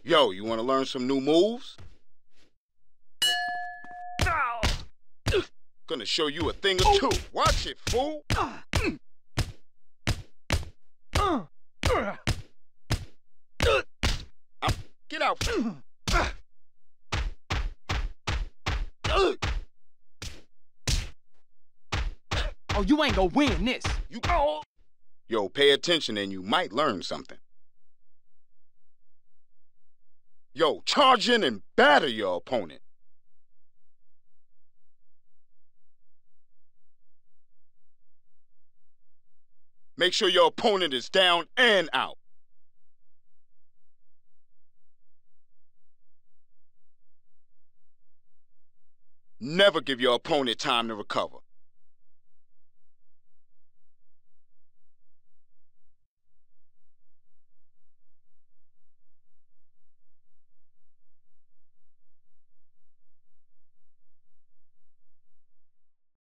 Yo, you want to learn some new moves? Gonna show you a thing or two. Watch it, fool. Get out. Oh, you ain't gonna win this. Yo, pay attention and you might learn something. Yo, charge in and batter your opponent. Make sure your opponent is down and out. Never give your opponent time to recover.